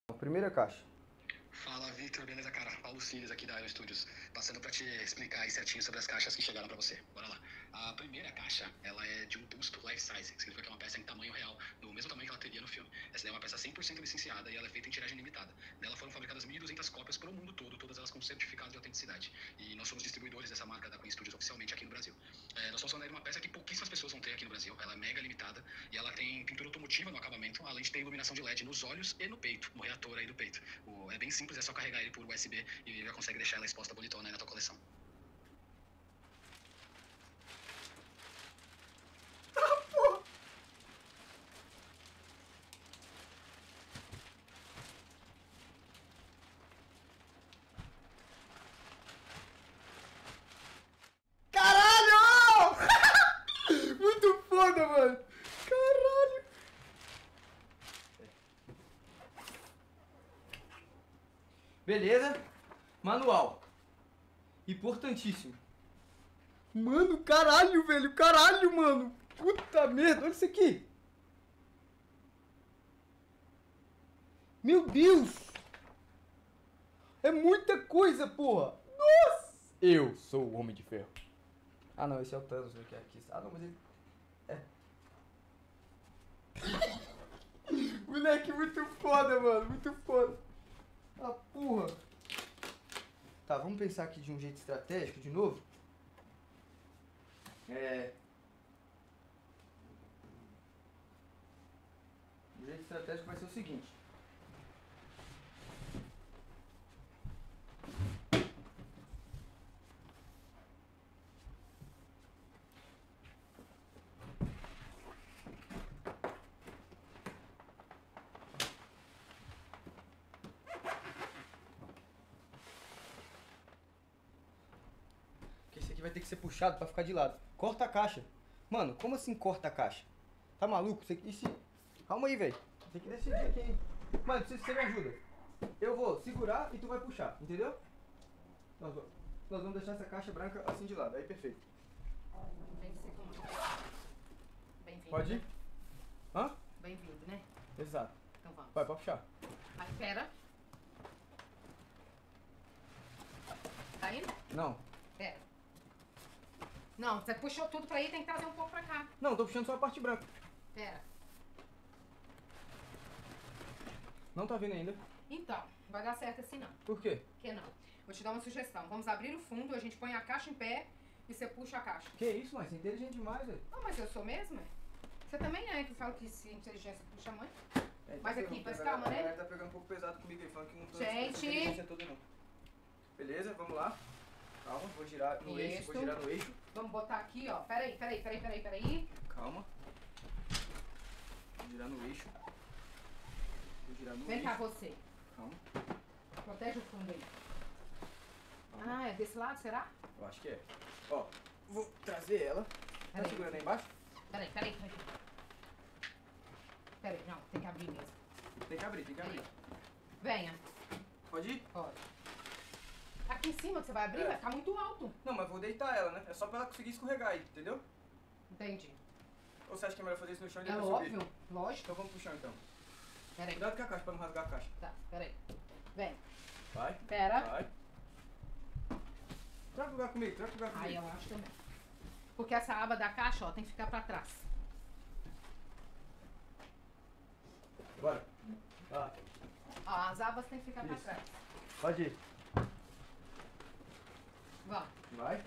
Primeira caixa. Fala, Victor, beleza, cara? Paulo Cines aqui da Aero Studios, passando para te explicar aí certinho sobre as caixas que chegaram para você. Bora lá. A primeira caixa, ela é de um busto life size, que significa que é uma peça em tamanho real, do mesmo tamanho que ela teria no filme. Essa daí é uma peça 100% licenciada e ela é feita em tiragem limitada. Dela foram fabricadas 1.200 cópias para o mundo todo, todas elas com certificado de autenticidade. E nós somos distribuidores dessa marca da Queen Studios oficialmente aqui no Brasil. Nós estamos falando de uma peça que pouquíssimas pessoas vão ter aqui no Brasil. Ela é mega limitada e ela tem pintura automotiva no acabamento, além de ter iluminação de LED nos olhos e no peito, no reator aí do peito. É bem simples, é só carregar ele por USB e já consegue deixar ela exposta bonitona aí na tua coleção. Caralho! Muito foda, mano! Caralho! Beleza? Manual. Importantíssimo. Mano, caralho, velho. Caralho, mano. Puta merda. Olha isso aqui. Meu Deus. É muita coisa, porra. Nossa. Eu sou o Homem de Ferro. Ah, não. Esse é o Thanos. Aqui. Ah, não, mas ele... É. Moleque, muito foda, mano. Muito foda. Ah, porra. Tá, vamos pensar aqui de um jeito estratégico de novo. O jeito estratégico vai ser o seguinte. Esse aqui vai ter que ser puxado pra ficar de lado. Corta a caixa. Mano, como assim corta a caixa? Tá maluco? Calma aí, velho. Você tem que decidir aqui, hein? Mano, preciso que você me ajuda. Eu vou segurar e tu vai puxar, entendeu? Nós vamos deixar essa caixa branca assim de lado. Aí, perfeito. Bem-vindo. Pode ir? Hã? Bem-vindo, né? Exato. Então vamos. Vai, pode puxar. Aí, pera. Tá indo? Não. Pera. Não, você puxou tudo pra aí, tem que trazer um pouco pra cá. Não, tô puxando só a parte branca. Pera. Não tá vindo ainda. Então, não vai dar certo assim não. Por quê? Por que não? Vou te dar uma sugestão. Vamos abrir o fundo, a gente põe a caixa em pé e você puxa a caixa. Que isso, mas você é inteligente demais, velho. Não, mas eu sou mesmo, é? Você também é, que fala que se inteligência puxa a mãe. Mas aqui, mas calma, né? A galera tá pegando um pouco pesado comigo aí, falando que não tô Gente! inteligência toda, não. Beleza, vamos lá. Calma, vou girar no eixo, vou girar no eixo. Vamos botar aqui, ó. Peraí. Calma. Vou girar no eixo. Vou girar no Vem eixo. cá, você. Calma. Protege o fundo aí. Calma. Ah, é desse lado, será? Eu acho que é. Ó, vou trazer ela. Tá Peraí. segurando aí embaixo? Peraí. Peraí, não, tem que abrir mesmo. Tem que abrir. Venha. Pode ir? Pode. Aqui em cima que você vai abrir, É. vai ficar muito alto. Não, mas vou deitar ela, né? É só pra ela conseguir escorregar aí, entendeu? Entendi. Ou você acha que é melhor fazer isso no chão e É depois subir? óbvio, lógico. Então vamos pro chão, então. Peraí. Cuidado com a caixa, pra não rasgar a caixa. Tá, peraí. Vem. Vai. Pera. Vai. Troca lugar comigo. Aí eu acho também. Porque essa aba da caixa, ó, tem que ficar pra trás. Bora. Vai. Ó, as abas tem que ficar pra Isso. trás. Pode ir. Vamos. Vai.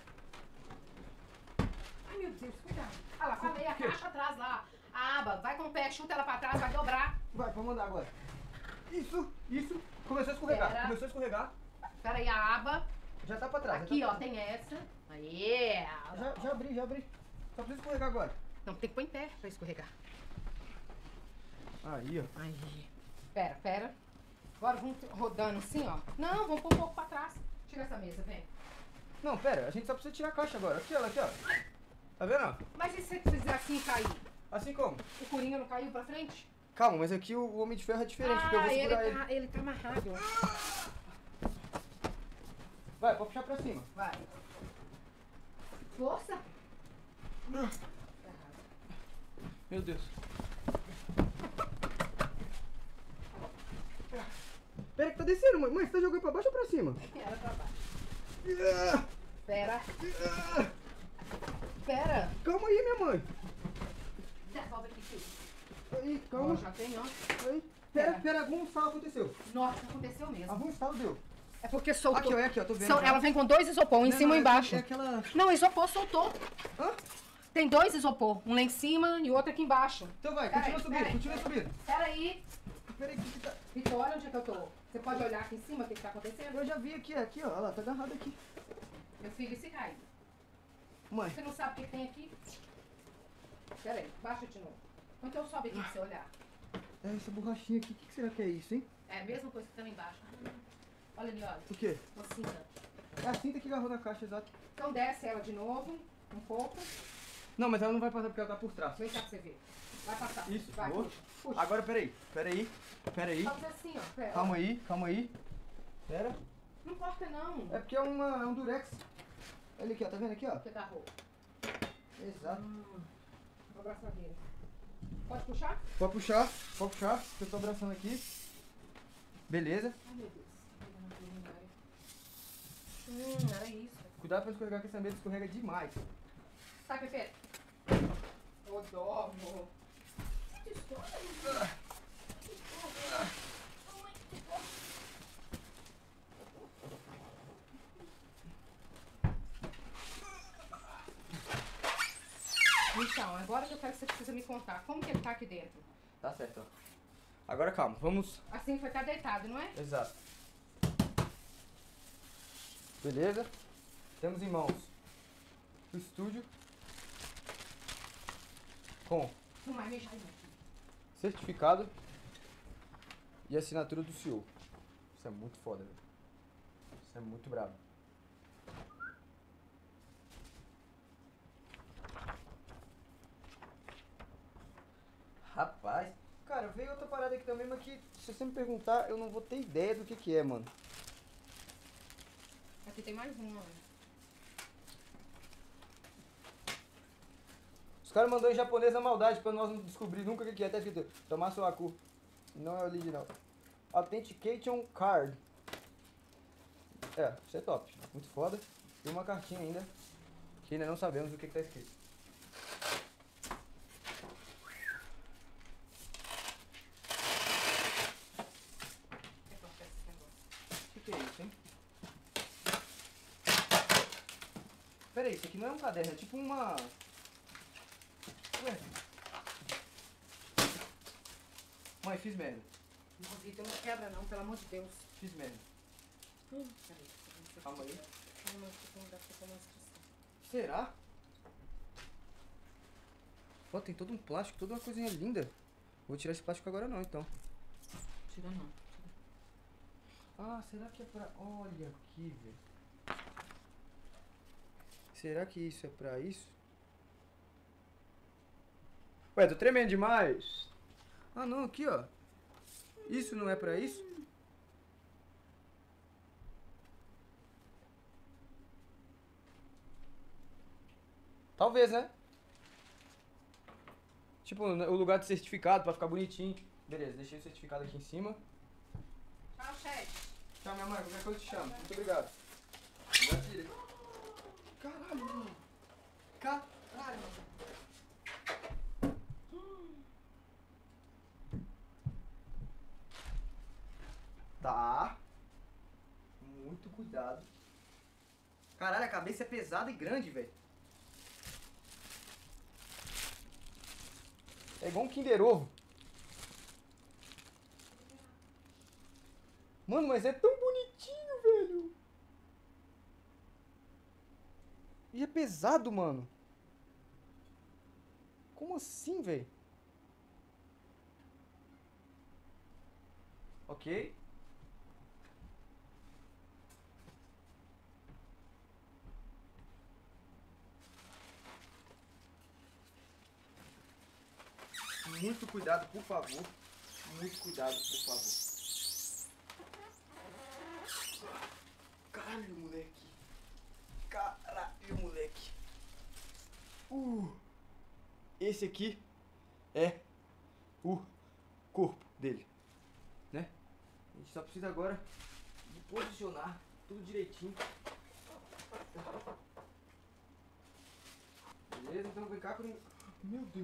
Ai, meu Deus, cuidado. Ah lá, falei, a O quê? caixa atrás lá. A aba, vai com o pé, chuta ela pra trás, vai dobrar. Vai, vamos andar agora. Isso. Começou a escorregar. Pera. Peraí, a aba. Já tá pra trás. Aqui, já tá ó, pra tem essa. Aí. trás. Já abri. Só precisa escorregar agora. Não, tem que pôr em pé pra escorregar. Aí, ó. Aí. Pera. Agora vamos rodando assim, ó. Não, vamos pôr um pouco pra trás. Tira essa mesa, vem. Não, pera. A gente só precisa tirar a caixa agora. Aqui, ó. Tá vendo, ó? Mas e se você fizer assim e cair? Assim como? O Coringa não caiu pra frente? Calma, mas aqui o Homem de Ferro é diferente, porque eu vou segurar ele. ele tá amarrado. Vai, pode puxar pra cima. Vai. Força. Meu Deus. tá descendo, mãe. Mãe, você tá jogando pra baixo ou pra cima? Era pra baixo. Ah, Pera. ah, Pera. calma aí, minha mãe. Devolve aqui, filho. Aí, Ó, calma. já tem, ó. Aí. Pera, algum estalo aconteceu. Nossa, aconteceu mesmo. Algum estalo deu. É porque soltou. Aqui, ó, aqui, ó, tô vendo. Ela vem com 2 isopor, um em Não, cima e é embaixo. É aquela... Não, o isopor soltou. Hã? Tem 2 isopor, um lá em cima e outro aqui embaixo. Então vai, Peraí, continua subindo, peraí, continua peraí. subindo. Peraí. Peraí, que tá... Vitória, onde é que eu tô? Você pode olhar aqui em cima o que tá acontecendo? Eu já vi aqui, ó, olha lá, tá agarrado aqui. Meu filho, esse raio. Mãe, Você não sabe o que tem aqui? Peraí, baixa de novo. Então sobe aqui pra você olhar. é essa borrachinha aqui, o que será que é isso, hein? É a mesma coisa que tá lá embaixo. Olha ali, olha. O quê? Uma cinta. É a cinta que agarrou na caixa, exato. Então desce ela de novo, um pouco. Não, mas ela não vai passar porque ela tá por trás. Vem cá pra você ver. Vai passar. Isso, vai, boa. puxa. Puxa. Agora, peraí. Fazer assim, ó. Pera. Calma aí. Pera. Não corta não. É porque é um durex. Olha aqui, ó, tá vendo aqui, ó? Porque dá roupa. Exato. Vou abraçar dele. Pode puxar? Pode puxar, que eu tô abraçando aqui. Beleza. Ai, meu Deus. Era isso. Cuidado pra escorregar, que essa mesa escorrega demais. Tá, Pepe? Ô, dó, amor. Então, agora que eu quero que você precisa me contar. Como que ele tá aqui dentro? Tá certo, ó. Agora calma, vamos... Assim foi estar deitado, não é? Exato. Beleza. Temos em mãos o estúdio com Não vai mexer, não. certificado e assinatura do CEO. Isso é muito foda, velho. Isso é muito brabo. Rapaz, cara, veio outra parada aqui também, mas que se você me perguntar, eu não vou ter ideia do que é, mano. Aqui tem mais um, ó. Os caras mandou em japonês na maldade pra nós não descobrir nunca o que é. Tá escrito tomar seu Aku. Não é original. Authentication Card. É, isso é top. Muito foda. E uma cartinha ainda. Que ainda não sabemos o que tá escrito. O que é isso, hein? Pera aí, isso aqui não é um caderno, é tipo uma... Ué. Mãe, fiz merda. Não, Vitor, não quebra não, pelo amor de Deus. Fiz merda. Peraí. Calma aí. Calma, não dá pra tomar instrução. Será? Pô, tem todo um plástico, toda uma coisinha linda. Vou tirar esse plástico agora não, então. Tira não. Ah, será que é pra... Olha aqui, velho. Será que isso é pra isso? Ué, tô tremendo demais. Ah, não, aqui, ó. Isso não é pra isso? Talvez, né? Tipo, o lugar de certificado pra ficar bonitinho. Beleza, deixei o certificado aqui em cima. Tchau, chefe. Tchau, minha mãe. Qualquer coisa eu te chamo. Muito obrigado. Obrigado, filha. Caralho, mano. Caralho, mano. Tá. Muito cuidado. Caralho, a cabeça é pesada e grande, velho. É igual um Kinder Ovo. Mano, mas é tão bonitinho, velho. E é pesado, mano. Como assim, velho? Ok. Muito cuidado, por favor. Muito cuidado, por favor. Caralho, moleque. Caralho, moleque. Esse aqui é o corpo dele, né? A gente só precisa agora de posicionar tudo direitinho. Beleza? Então vem cá comigo. Meu Deus.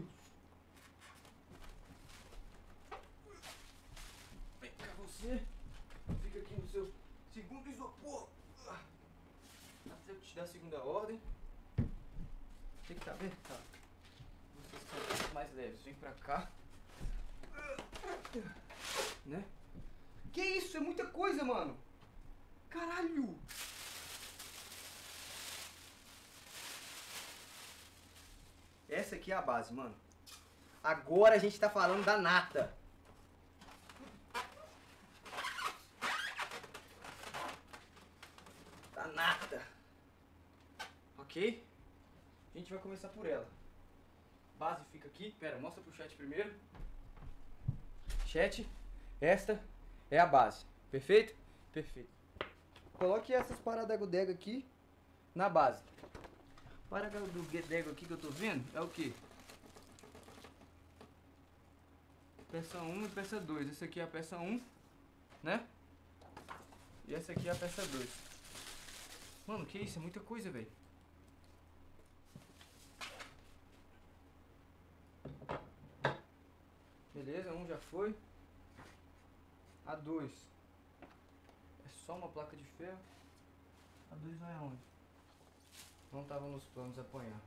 Vem cá você. Fica aqui no seu segundo isopor. Até eu te dar a segunda ordem. Tem que tá vendo? Tá. Vocês são mais leves. Vem pra cá. Né? Que isso? É muita coisa, mano. Caralho. Essa aqui é a base, mano. Agora a gente tá falando da nata. Da nata. Ok? A gente vai começar por ela. Base fica aqui. Pera, mostra pro chat primeiro. Chat, esta é a base. Perfeito? Perfeito. Coloque essas paradas aqui na base. Parada do Gedego aqui que eu tô vendo é o que? Peça 1 e peça 2. Essa aqui é a peça 1, né? E essa aqui é a peça 2. Mano, que isso? É muita coisa, velho. Beleza, 1 já foi. A 2 é só uma placa de ferro. A 2 vai aonde? Não tava nos planos apanhar.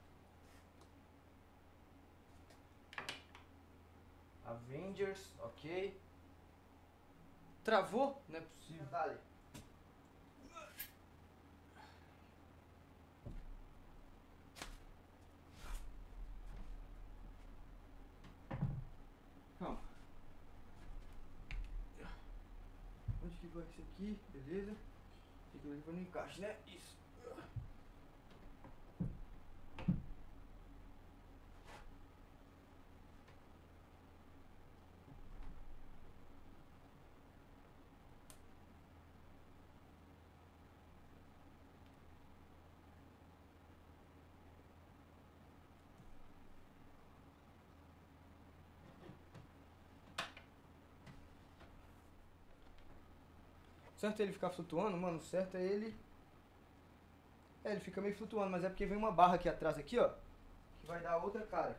Avengers, ok. Travou? Não é possível. Dale. Calma. Onde que vai isso aqui? Beleza. Tem que levar no encaixe, né? Isso. Certo é ele ficar flutuando, mano, certo é ele... É, ele fica meio flutuando, mas é porque vem uma barra aqui atrás, aqui, ó. Que vai dar outra cara.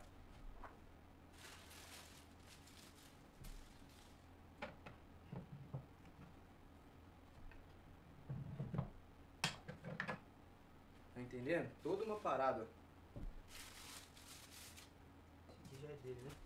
Tá entendendo? Toda uma parada. Esse aqui já é dele, né?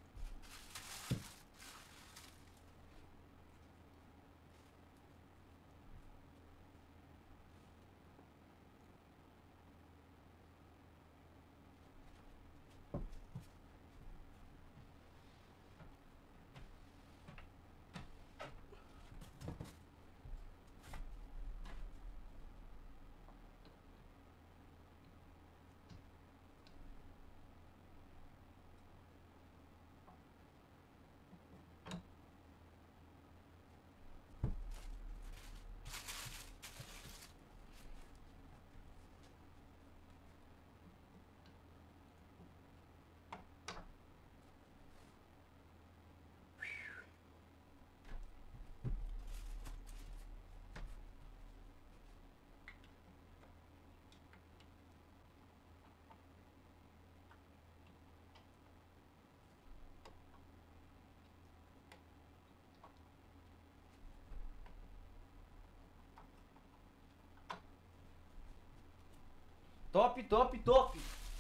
Top, top, top.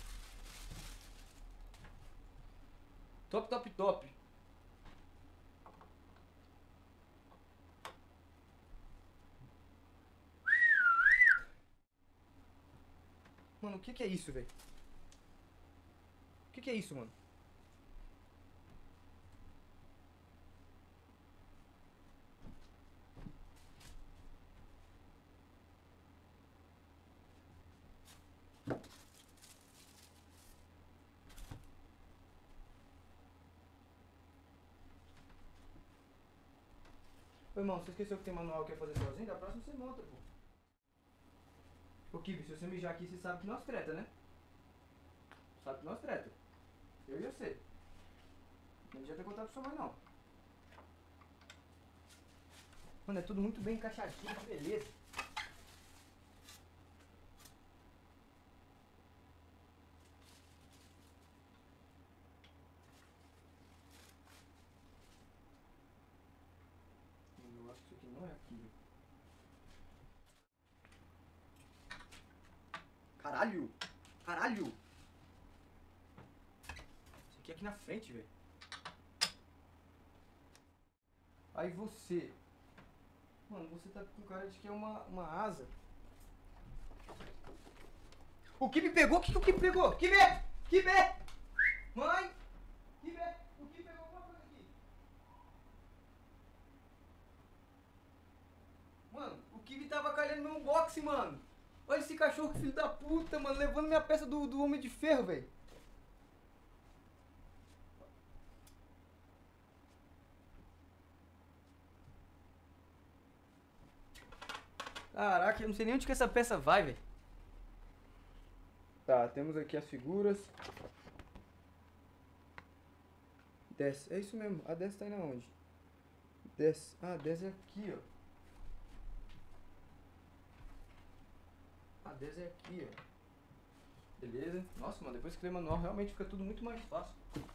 Top, top, top. Mano, o que é isso, velho? O que é isso, mano? Ô, irmão, você esqueceu que tem manual que quer fazer sozinho? Da próxima você monta, pô. Ô, Kibi, se você mijar aqui, você sabe que nós treta, né? Sabe que nós treta. Eu e você. Não devia ter contado pra sua mãe, não. Mano, é tudo muito bem encaixadinho, que beleza. Eu acho que isso aqui não é aqui. Caralho! Caralho! Isso aqui é aqui na frente, velho. Aí você... Mano, você tá com cara de que é uma asa. O que me pegou? O que o que me pegou? Que vê? Que vê? Mãe! Que vê? O que pegou alguma coisa aqui? Mano, o Kiwi tava calhando no meu unboxing, mano. Olha esse cachorro, que filho da puta, mano. Levando minha peça do Homem de Ferro, velho. Caraca, eu não sei nem onde que essa peça vai, velho. Tá, temos aqui as figuras. Desce, é isso mesmo. A desce tá indo aonde? Desce. Ah, desce é aqui, ó. A desce é aqui, ó. Beleza. Nossa, mano, depois que lê manual realmente fica tudo muito mais fácil.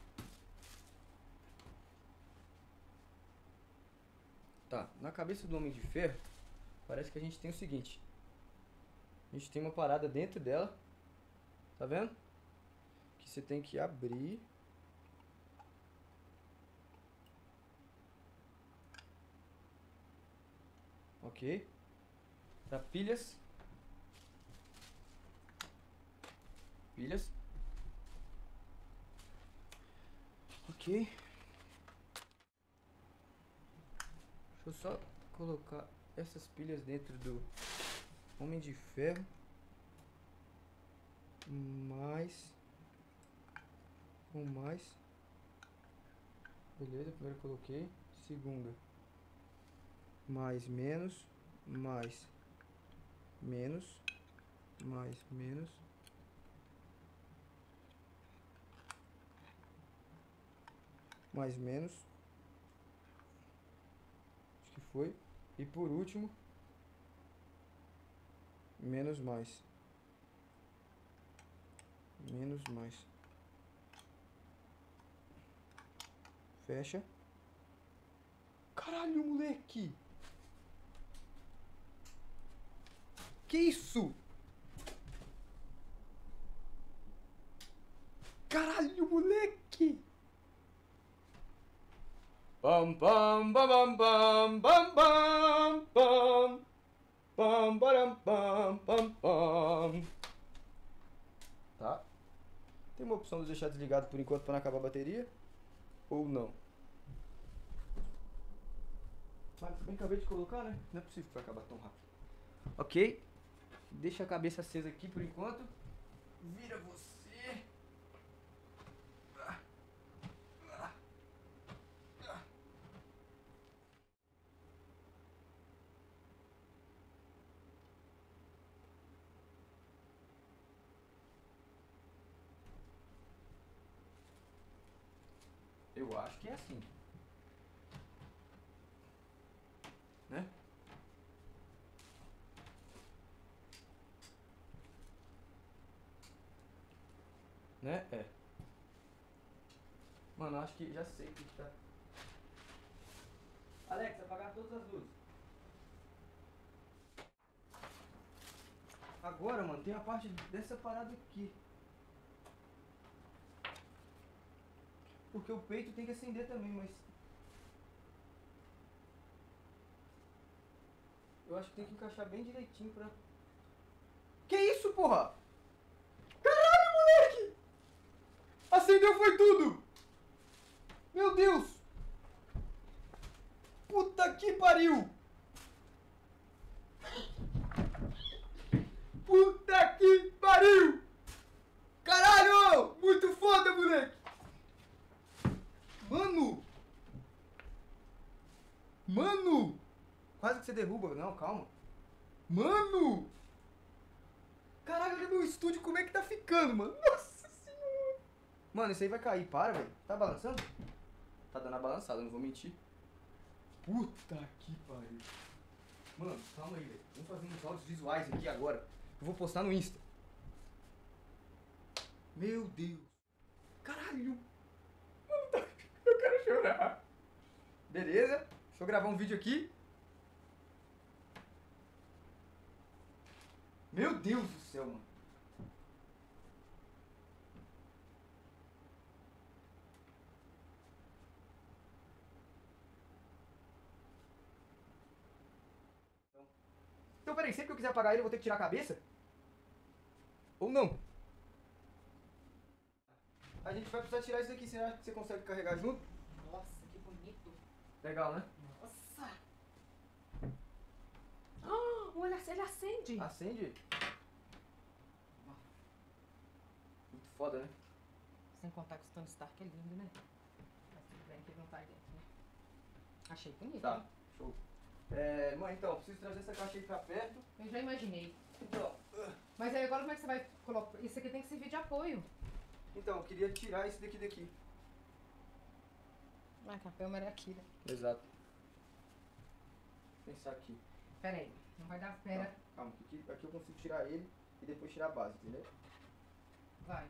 Tá, na cabeça do Homem de Ferro, parece que a gente tem o seguinte. A gente tem uma parada dentro dela. Tá vendo? Que você tem que abrir. Ok. Tá, pilhas. Pilhas. Ok. Deixa eu só colocar essas pilhas dentro do Homem de Ferro. Mais. Beleza, primeiro coloquei. Segunda. Mais, menos. Mais. Menos. Mais, menos. Mais, menos. Acho que foi. E por último, menos, mais. Menos, mais. Fecha. Caralho, moleque! Que isso? Caralho, moleque! Pam pam bam bam bam bam bam pam baram pam pam pam. Tá? Tem uma opção de deixar desligado por enquanto para não acabar a bateria ou não? Mas bem acabei de colocar, né? Não é possível que vai acabar tão rápido. Ok. Deixa a cabeça acesa aqui por enquanto. Vira você. Eu acho que é assim. Né? Né? É. Mano, eu acho que já sei o que tá. Alexa, apagar todas as luzes. Agora, mano, tem a parte dessa parada aqui. Porque o peito tem que acender também, mas... eu acho que tem que encaixar bem direitinho pra... Que isso, porra? Caralho, moleque! Acendeu foi tudo! Meu Deus! Puta que pariu! Puta que pariu! Caralho! Muito foda, moleque! Mano! Mano! Quase que você derruba. Não, calma. Mano! Caralho, olha meu estúdio como é que tá ficando, mano. Nossa senhora! Mano, isso aí vai cair. Para, velho. Tá balançando? Tá dando a balançada, não vou mentir. Puta que pariu. Mano, calma aí, velho. Vamos fazer uns áudios visuais aqui agora. Eu vou postar no Insta. Meu Deus. Caralho. Mano, eu quero chorar. Beleza. Deixa eu gravar um vídeo aqui. Meu Deus do céu, mano. Então, peraí, sempre que eu quiser apagar ele, eu vou ter que tirar a cabeça? Ou não? A gente vai precisar tirar isso daqui, será que você consegue carregar junto? Nossa, que bonito. Legal, né? Nossa. Ah, olha, ele acende. Acende. Muito foda, né? Sem contar que o Tony Stark é lindo, né? Mas tudo bem que ele não tá aí dentro, né? Achei bonito. Tá, Hein? show. Mãe, então, preciso trazer essa caixa aí pra perto. Eu já imaginei. Então, Mas aí agora como é que você vai colocar? Isso aqui tem que servir de apoio. eu queria tirar esse daqui. Ah, que a câmera é aqui, né? Exato. Vou pensar aqui. Pera aí, não vai dar, pera. Tá, calma, aqui eu consigo tirar ele e depois tirar a base, entendeu? Vai.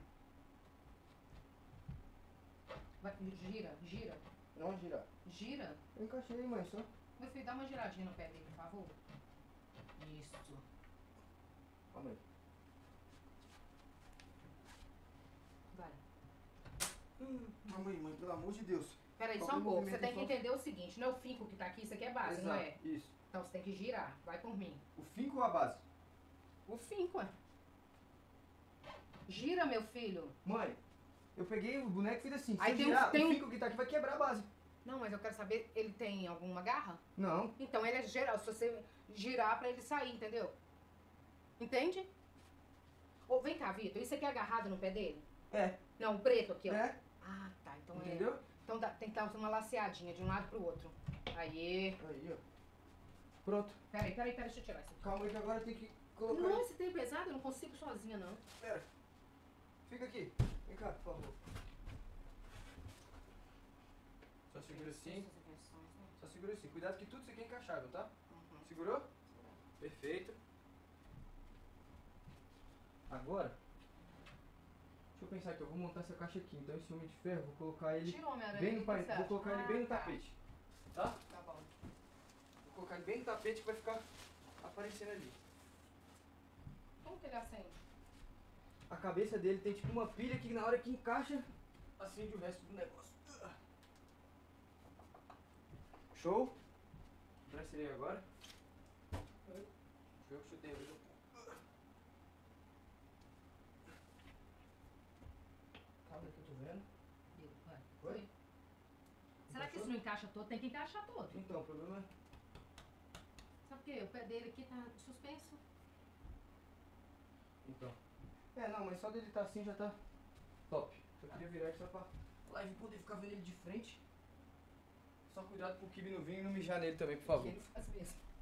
Vai, gira. Não girar. Gira. Eu encaixei, mãe, só. Meu filho, dá uma giradinha no pé dele, por favor. Isso. Calma aí. Vai. Mãe, pelo amor de Deus. Pera aí, Qual só um que é o pouco. Você movimento tem que então? entender o seguinte, não é o finco que tá aqui, isso aqui é base, não é? Exato, isso. Então você tem que girar. Vai por mim. O finco ou a base? O finco, é. Gira, meu filho. Mãe, eu peguei o boneco e fiz assim. Se Aí eu tem girar, tem o finco que tá aqui vai quebrar a base. Não, mas eu quero saber, ele tem alguma garra? Não. Então ele é geral, se você girar pra ele sair, entendeu? Entende? Ô, vem cá, Vitor, isso aqui é agarrado no pé dele? É. Não, o preto aqui, ó. É. Ah, tá, então Entendeu? Então tem que dar uma laceadinha de um lado pro outro. Aí. Aí, ó. Pronto. Peraí, deixa eu tirar isso aqui. Calma aí que agora tem que colocar... Não, esse trem pesado, eu não consigo sozinha, não. Pera. Fica aqui. Vem cá, por favor. Só segura assim. Só segura assim. Cuidado que tudo isso aqui é encaixável, tá? Uhum. Segurou? Perfeito. Agora, deixa eu pensar aqui, eu vou montar essa caixa aqui. Então esse homem de ferro, eu vou colocar ele Tira o Homem-Aranha, bem no o que você vou acha? colocar ele bem no tá. tapete. Tá? Tá bom. Vou colocar ele bem no tapete que vai ficar aparecendo ali. Como que ele acende? A cabeça dele tem tipo uma pilha que na hora que encaixa, acende o resto do negócio. Show? Presta ele aí agora. Eu chutei ele. Calma que eu tô vendo. Vai. Oi? Será que isso não encaixa todo? Tem que encaixar todo. Então, o problema é... Sabe por quê? O pé dele aqui tá suspenso. Então. Não, mas só dele estar assim já tá top. Eu queria virar aqui só pra live poder ficar vendo ele de frente. Só cuidado pro Kibe não vir e não mijar nele também, por favor. Que ele faz mesmo.